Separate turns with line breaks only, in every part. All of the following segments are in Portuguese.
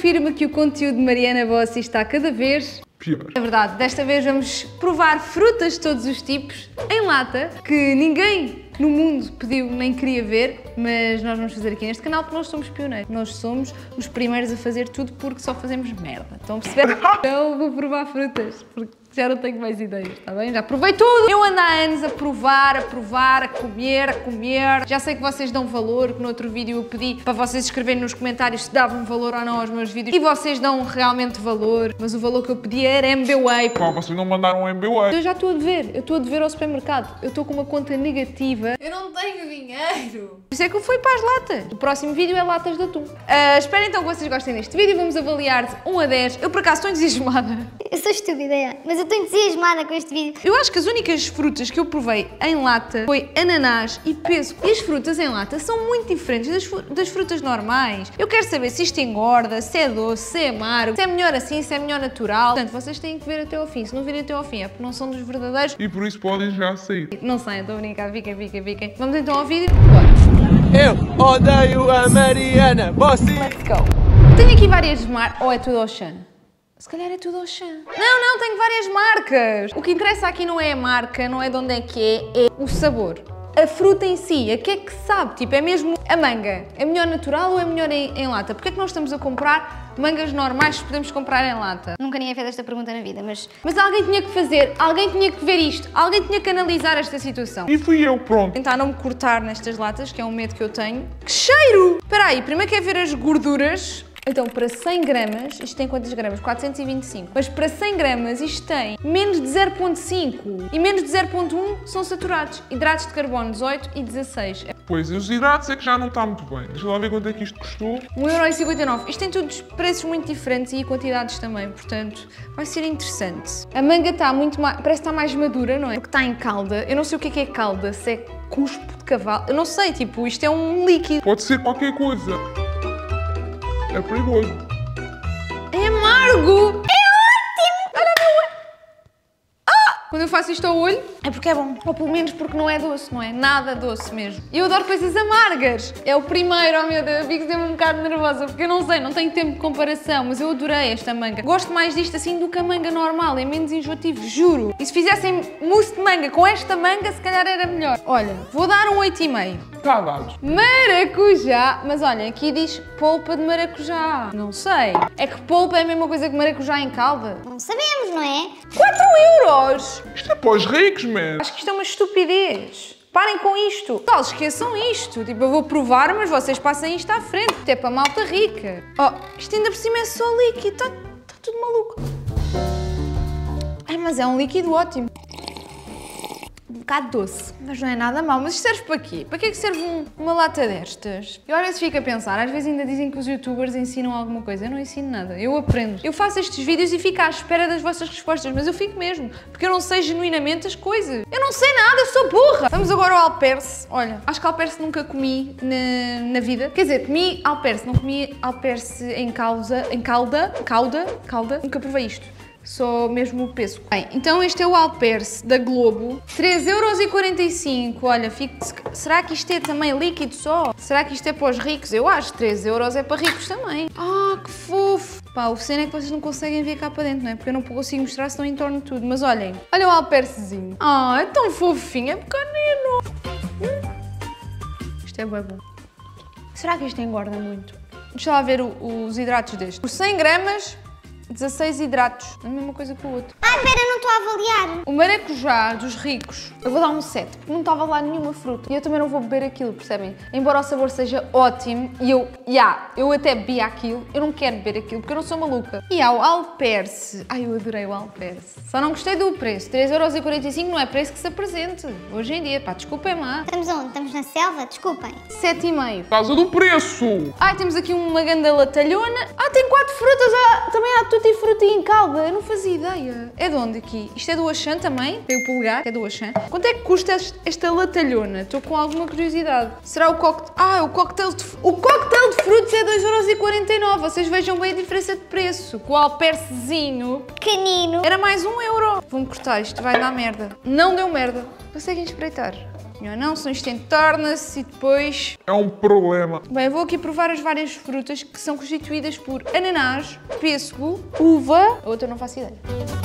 confirma que o conteúdo de Mariana Bossi está cada vez
pior.
É verdade, desta vez vamos provar frutas de todos os tipos em lata, que ninguém no mundo pediu nem queria ver, mas nós vamos fazer aqui neste canal porque nós somos pioneiros. Nós somos os primeiros a fazer tudo porque só fazemos merda. Estão a perceber? Então vou provar frutas, porque já não tenho mais ideias, está bem? Já provei tudo! Eu ando há anos a provar, a comer, Já sei que vocês dão valor, que no outro vídeo eu pedi para vocês escreverem nos comentários se davam valor ou não aos meus vídeos. E vocês dão realmente valor, mas o valor que eu pedi era MBWay.
Pá, vocês não mandaram um MBWay.
Eu já estou a dever, ao supermercado. Eu estou com uma conta negativa. Eu não tenho dinheiro. Por isso é que eu fui para as latas. O próximo vídeo é latas de atum. Espero então que vocês gostem deste vídeo. Vamos avaliar de 1 a 10. Eu por acaso estou entusiasmada.
Eu sou estúpida, mas eu estou entusiasmada com este vídeo.
Eu acho que as únicas frutas que eu provei em lata foi ananás e pêssego. E as frutas em lata são muito diferentes das frutas normais. Eu quero saber se isto engorda, se é doce, se é amargo, se é melhor assim, se é melhor natural. Portanto, vocês têm que ver até ao fim. Se não virem até ao fim é porque não são dos verdadeiros.
E por isso podem já sair.
Não sei, estou a brincar. Fiquem. Vamos então ao vídeo. Bora.
Eu odeio a Mariana Bossi.
Let's go. Tenho aqui várias marcas. Ou é tudo Auchan? Se calhar é tudo Auchan. Não, tenho várias marcas. O que interessa aqui não é a marca, não é de onde é que é o sabor. A fruta em si, a que é que sabe? Tipo, é mesmo a manga. É melhor natural ou é melhor em lata? Porquê é que nós estamos a comprar mangas normais que podemos comprar em lata?
Nunca ninguém fez esta pergunta na vida, mas
alguém tinha que fazer, alguém tinha que ver isto, alguém tinha que analisar esta situação.
E fui eu, pronto.
Tentar não me cortar nestas latas, que é um medo que eu tenho. Que cheiro! Espera aí, primeiro quero ver as gorduras. Então, para 100 gramas, isto tem quantas gramas? 425. Mas para 100 gramas isto tem menos de 0,5 e menos de 0,1 são saturados. Hidratos de carbono 18 e 16.
Pois, e os hidratos é que já não está muito bem. Deixa lá ver quanto é que isto custou.
1,59€. Isto tem todos preços muito diferentes e quantidades também, portanto, vai ser interessante. A manga está muito mais, parece que está mais madura, não é? Porque está em calda. Eu não sei o que é calda, se é cuspo de cavalo. Eu não sei, tipo, isto é um líquido.
Pode ser qualquer coisa. É perigoso.
É amargo! É ótimo! Olha o meu olho! Quando eu faço isto ao olho, é porque é bom. Ou pelo menos porque não é doce, não é? Nada doce mesmo. E eu adoro coisas amargas. É o primeiro, oh meu Deus, eu fico sempre um bocado nervosa, porque eu não sei, não tenho tempo de comparação, mas eu adorei esta manga. Gosto mais disto assim do que a manga normal, é menos enjoativo, juro. E se fizessem mousse de manga com esta manga, se calhar era melhor. Olha, vou dar um 8,5.
Está dado.
Maracujá, mas olha, aqui diz polpa de maracujá. Não sei. É que polpa é a mesma coisa que maracujá em calda?
não sabemos, não é?
4€!
Isto é para os ricos, man.
Acho que isto é uma estupidez. Parem com isto. Pessoal, esqueçam isto. Tipo, eu vou provar, mas vocês passem isto à frente. Isto é para malta rica. Oh, isto ainda por cima é só líquido. Está tudo maluco. Ai, mas é um líquido ótimo. Um bocado doce, mas não é nada mau. Mas isto serve para quê? Para que é que serve uma lata destas? Eu às vezes fico a pensar, às vezes ainda dizem que os youtubers ensinam alguma coisa. Eu não ensino nada, eu aprendo. Eu faço estes vídeos e fico à espera das vossas respostas, mas eu fico mesmo, porque eu não sei genuinamente as coisas. Eu não sei nada, eu sou burra! Vamos agora ao alperce. Olha, acho que alperce nunca comi na vida. Quer dizer, comi alperce, não comi alperce em calda. Nunca provei isto. Só mesmo o pêssego. Bem, então este é o alperce da Globo. 3,45€. Olha, será que isto é também líquido só? Será que isto é para os ricos? Eu acho que 3€ é para ricos também. Ah, que fofo! Pá, o cena é que vocês não conseguem ver cá para dentro, não é? Porque eu não consigo mostrar, senão entorno tudo. Mas olhem, olha o alpercezinho. Ah, é tão fofinho, é pequenino. Isto é bem bom. Será que isto engorda muito? Deixa lá ver os hidratos deste. Por 100 gramas... 16 hidratos, a mesma coisa que o outro.
Ah, pera, não estou a avaliar.
O maracujá dos ricos, eu vou dar um 7, porque não estava lá nenhuma fruta. E eu também não vou beber aquilo, percebem? Embora o sabor seja ótimo, e eu até bebi aquilo, eu não quero beber aquilo, porque eu não sou maluca. E há o alperce. Ai, eu adorei o alperce. Só não gostei do preço. 3,45€ não é preço que se apresente. Hoje em dia, pá, desculpem lá.
Estamos onde? Estamos na selva? Desculpem.
7,5.
Por causa do preço.
Ai, temos aqui uma ganda latalhona. Ah, tem 4 frutas. Ah, também há tutti frutti em calda. Eu não fazia ideia. É de onde aqui? Isto é do Auchan também? Tem o polegar, é do Auchan. Quanto é que custa esta latalhona? Estou com alguma curiosidade. Será o coquetel? Ah, o coquetel de frutos é 2,49€. Vocês vejam bem a diferença de preço. Com o alpercezinho
Pequenino.
era mais 1€. Vou-me cortar, isto vai dar merda. Não deu merda. Conseguem espreitar? sim ou não, senão isto entorna-se e depois...
É um problema.
Bem, eu vou aqui provar as várias frutas que são constituídas por ananás, pêssego, uva... A outra eu não faço ideia.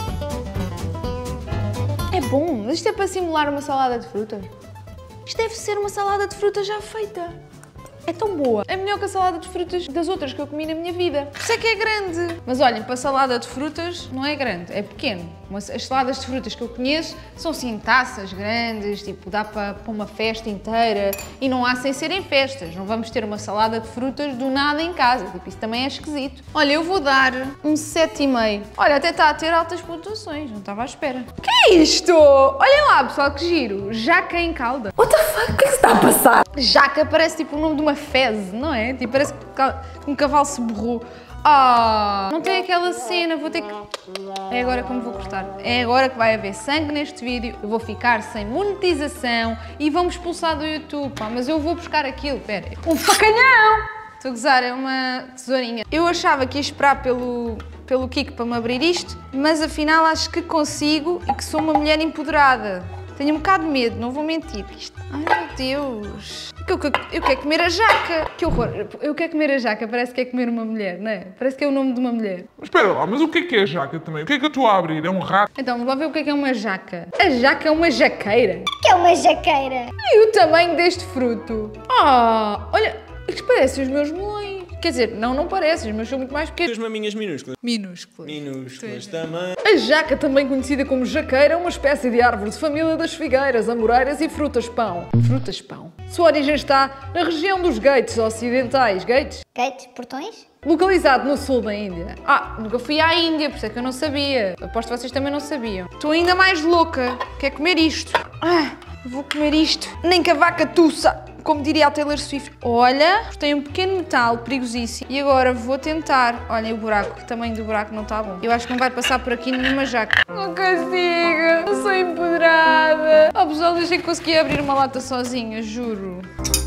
É bom, mas isto é para simular uma salada de frutas. Isto deve ser uma salada de frutas já feita. É tão boa. É melhor que a salada de frutas das outras que eu comi na minha vida. Por isso é que é grande. Mas olhem, para a salada de frutas não é grande, é pequeno. As saladas de frutas que eu conheço são sim taças grandes, tipo, dá para uma festa inteira. E não há sem serem festas. Não vamos ter uma salada de frutas do nada em casa. Tipo, isso também é esquisito. Olha, eu vou dar um 7,5. Olha, até está a ter altas pontuações. Não estava à espera. Que é isto? Olhem lá, pessoal, que giro. Jaca em calda.
What the fuck? O que é que se está a passar?
Jaca parece tipo o nome de uma fezes, não é? Tipo, parece que um cavalo se borrou. Ah, não tem aquela cena, vou ter que... É agora que me vou cortar. É agora que vai haver sangue neste vídeo. Eu vou ficar sem monetização e vão-me expulsar do YouTube. Pá, mas eu vou buscar aquilo, pera. Um facalhão! Estou a gozar, é uma tesourinha. Eu achava que ia esperar pelo Kiko para me abrir isto, mas afinal acho que consigo e que sou uma mulher empoderada. Tenho um bocado de medo, não vou mentir. Ai, meu Deus. Eu quero comer a jaca. Que horror. Eu quero comer a jaca, parece que é comer uma mulher, não é? Parece que é o nome de uma mulher.
Mas espera lá, mas o que é jaca também? O que é que eu estou a abrir? É um rato?
Então, vamos lá ver o que é uma jaca. A jaca é uma jaqueira.
O que é uma jaqueira?
E o tamanho deste fruto? Ah, olha, isto parece os meus melões. Quer dizer, não parece, os meus são muito mais pequenos.
As maminhas minúsculas.
Minúsculas.
Minúsculas também.
A jaca, também conhecida como jaqueira, é uma espécie de árvore de família das figueiras, amoreiras e frutas-pão. Frutas-pão. Sua origem está na região dos Ghats ocidentais. Ghats?
Gates, portões?
Localizado no sul da Índia. Ah, nunca fui à Índia, por isso é que eu não sabia. Aposto que vocês também não sabiam. Estou ainda mais louca. Quero comer isto. Ah, vou comer isto. Nem que a vaca tussa. Como diria a Taylor Swift. Olha, tem um pequeno metal perigosíssimo. E agora vou tentar. Olhem o buraco, o tamanho do buraco não está bom. Eu acho que não vai passar por aqui nenhuma jaca. Não consigo, eu sou empoderada. Oh, pessoal, eu achei que conseguia abrir uma lata sozinha, juro.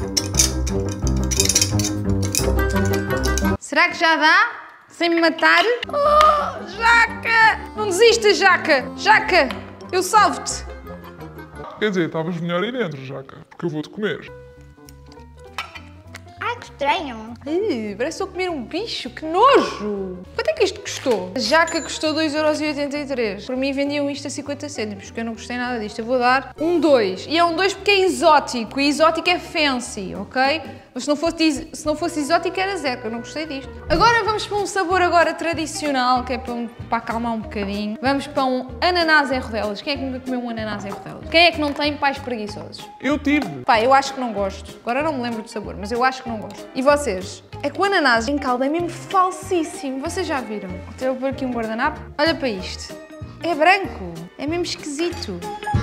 Será que já dá? Sem me matar? Oh, jaca! Não desistas, jaca! Jaca, eu salvo-te.
Quer dizer, estavas melhor aí dentro, jaca. Porque eu vou-te comer.
Ai, que estranho.
Parece que estou a comer um bicho, que nojo! Quanto é que isto custou? A jaca custou 2,83 €. Por mim vendiam isto a 50 cêntimos, porque eu não gostei nada disto. Eu vou dar um 2. E é um 2 porque é exótico, e exótico é fancy, ok? Mas se não fosse exótico era 0, eu não gostei disto. Agora vamos para um sabor agora tradicional, que é para acalmar um bocadinho. Vamos para um ananás em rodelas. Quem é que nunca comeu um ananás em rodelas? Quem é que não tem pais preguiçosos?
Eu tive.
Pá, eu acho que não gosto. Agora não me lembro do sabor, mas eu acho que não gosto. E vocês? É que o ananás em calda é mesmo falsíssimo. Vocês já viram? Até eu vou pôr aqui um guardanapo. Olha para isto. É branco. É mesmo esquisito.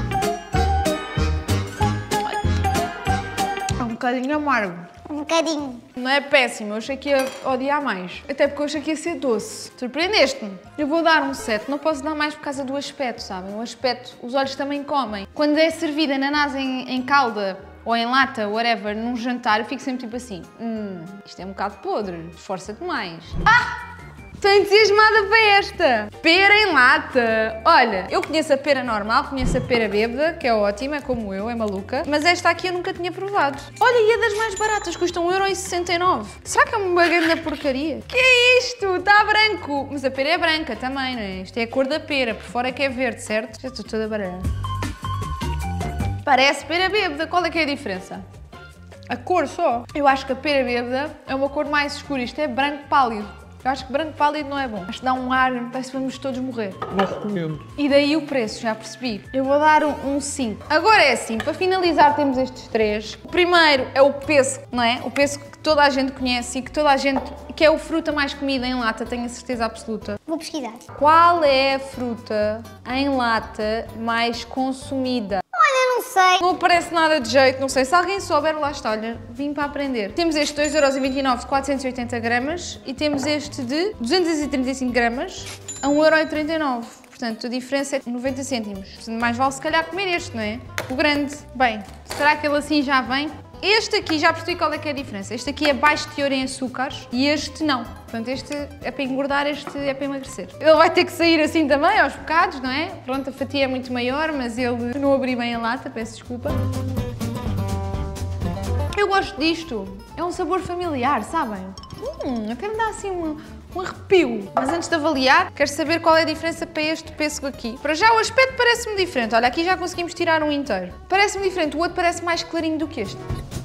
É um bocadinho amargo.
Um bocadinho.
Não é péssimo, eu achei que ia odiar mais. Até porque eu achei que ia ser doce. Surpreendeste-me. Eu vou dar um 7. Não posso dar mais por causa do aspecto, sabem? O aspecto, os olhos também comem. Quando é servida ananás em calda ou em lata, whatever, num jantar, eu fico sempre tipo assim, isto é um bocado podre, esforça-te mais. Ah! Estou entusiasmada para esta! Pera em lata! Olha, eu conheço a pera normal, conheço a pera bêbada, que é ótima, é como eu, é maluca, mas esta aqui eu nunca tinha provado. Olha, e é das mais baratas, custa 1,69 €. Será que é uma grande porcaria? Que é isto? Está branco! Mas a pera é branca também, não é? Isto é a cor da pera, por fora é que é verde, certo? Já estou toda baralhada. Parece pera bêbada, qual é que é a diferença? A cor só. Eu acho que a pera bêbada é uma cor mais escura, isto é branco pálido. Eu acho que branco pálido não é bom. Acho que dá um ar, parece que vamos todos morrer.
Não recomendo.
E daí o preço, já percebi. Eu vou dar um 5. Agora é assim, para finalizar temos estes 3. O primeiro é o pêssego, não é? O pêssego que toda a gente conhece e que toda a gente... que é o fruta mais comida em lata, tenho a certeza absoluta.
Vou pesquisar.
Qual é a fruta em lata mais consumida?
Olha, não sei.
Não parece nada de jeito, não sei. Se alguém souber, lá está, olha, vim para aprender. Temos este 2,29 € de 480 gramas e temos este de 235 gramas a 1,39 €. Portanto, a diferença é 90 cêntimos. Mais vale se calhar comer este, não é? O grande. Bem, será que ele assim já vem? Este aqui, já percebi qual é que é a diferença. Este aqui é baixo teor em açúcares e este não. Portanto, este é para engordar, este é para emagrecer. Ele vai ter que sair assim também, aos bocados, não é? Pronto, a fatia é muito maior, mas ele não abri bem a lata, peço desculpa. eu gosto disto. É um sabor familiar, sabem? Até me dá assim um arrepio. Mas antes de avaliar, quero saber qual é a diferença para este pêssego aqui. Para já o aspecto parece-me diferente. Olha, aqui já conseguimos tirar um inteiro. Parece-me diferente, o outro parece mais clarinho do que este.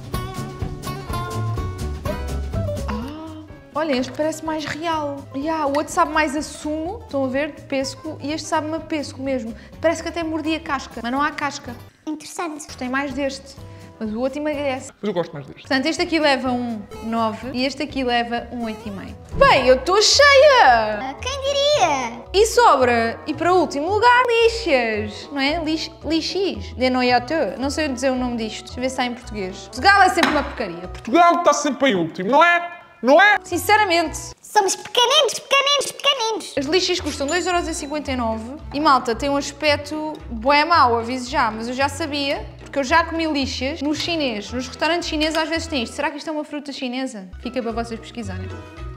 Olha, este parece mais real. O outro sabe mais a sumo, estão a ver, de pêssego, e este sabe-me a pêssego mesmo. Parece que até mordi a casca, mas não há casca.
Interessante.
Gostei mais deste, mas o outro emagrece.
Mas eu gosto mais deste.
Portanto, este aqui leva um 9 e este aqui leva um 8,5. Bem, eu estou cheia!
Quem diria?
E sobra, e para o último lugar, lixas, não é? Lixis, de noiateux. Não sei dizer o nome disto, deixa eu ver se está em português. Portugal é sempre uma porcaria.
Portugal está sempre em último, não é? Não é?
Sinceramente.
Somos pequeninos, pequeninos, pequeninos.
As lixas custam 2,59€ e malta, tem um aspecto bué mau, aviso já, mas eu já sabia, porque eu já comi lixas no chinês, nos restaurantes chineses às vezes tem isto. Será que isto é uma fruta chinesa? Fica para vocês pesquisarem.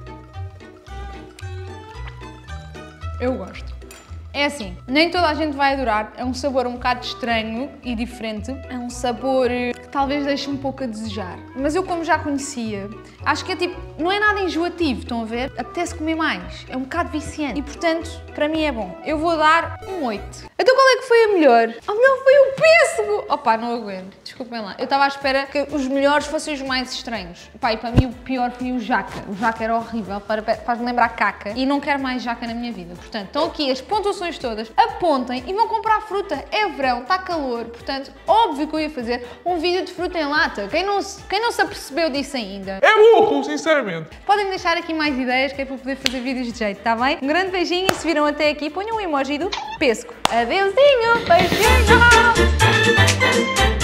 Eu gosto. É assim, nem toda a gente vai adorar, é um sabor um bocado estranho e diferente, é um sabor que talvez deixe um pouco a desejar. Mas eu como já conhecia, acho que é tipo, não é nada enjoativo, estão a ver? Apetece comer mais, é um bocado viciante e portanto, para mim é bom. Eu vou dar um 8. Então qual é que foi a melhor? A melhor foi o pêssego! Opa, não aguento, desculpem lá. Eu estava à espera que os melhores fossem os mais estranhos. Pá, e para mim o pior foi o jaca. O jaca era horrível, faz-me lembrar caca e não quero mais jaca na minha vida. Portanto, estão aqui as pontuações todas, apontem e vão comprar fruta. É verão, está calor, portanto, óbvio que eu ia fazer um vídeo de fruta em lata. Quem não se apercebeu disso ainda?
É burro, sinceramente.
Podem deixar aqui mais ideias que é para poder fazer vídeos de jeito, está bem? Um grande beijinho e se viram até aqui, ponham um emoji do pêssego. Adeusinho, beijinho!